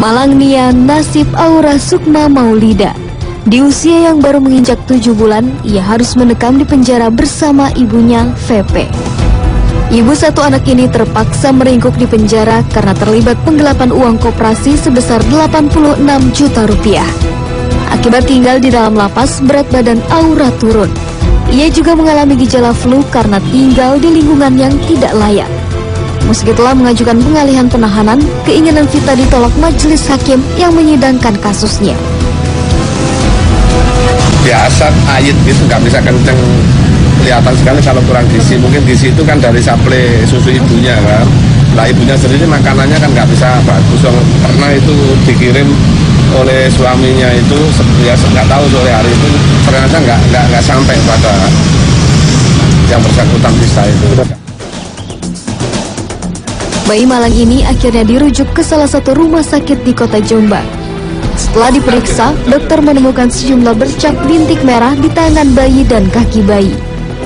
Malangnya nasib Aura Sukma Maulida. Di usia yang baru menginjak 7 bulan, ia harus mendekam di penjara bersama ibunya, VP. Ibu satu anak ini terpaksa meringkuk di penjara karena terlibat penggelapan uang koperasi sebesar 86 juta rupiah. Akibat tinggal di dalam lapas, berat badan Aura turun. Ia juga mengalami gejala flu karena tinggal di lingkungan yang tidak layak. Meski telah mengajukan pengalihan penahanan, keinginan Vita ditolak majelis hakim yang menyidangkan kasusnya. Biasa ayat gitu, nggak bisa kenceng, kelihatan sekali kalau kurang gizi. Mungkin gizi itu kan dari suplai susu ibunya kan. Nah ibunya sendiri makanannya kan nggak bisa bagus. Pernah itu dikirim oleh suaminya itu, ya nggak tahu sore hari itu ternyata nggak sampai pada yang bersangkutan Vita itu. Bayi malang ini akhirnya dirujuk ke salah satu rumah sakit di kota Jombang. Setelah diperiksa, dokter menemukan sejumlah bercak bintik merah di tangan bayi dan kaki bayi.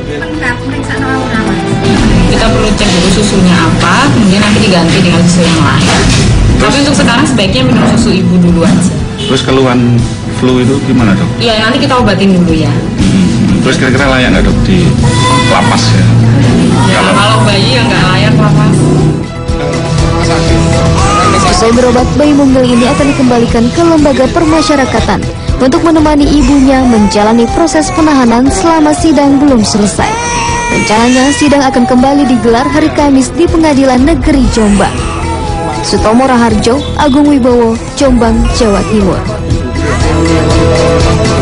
Kita perlu cek dulu susunya apa, kemudian nanti diganti dengan susu yang lain. Tapi untuk sekarang sebaiknya minum susu ibu dulu aja. Terus keluhan flu itu gimana dok? Iya, nanti kita obatin dulu ya. Terus kira-kira layak nggak dok di lapas ya? Kalau bayi yang nggak layak lapas. Usai berobat, bayi mungil ini akan dikembalikan ke lembaga permasyarakatan untuk menemani ibunya menjalani proses penahanan selama sidang belum selesai. Rencananya sidang akan kembali digelar hari Kamis di Pengadilan Negeri Jombang. Sutomo Raharjo, Agung Wibowo, Jombang, Jawa Timur.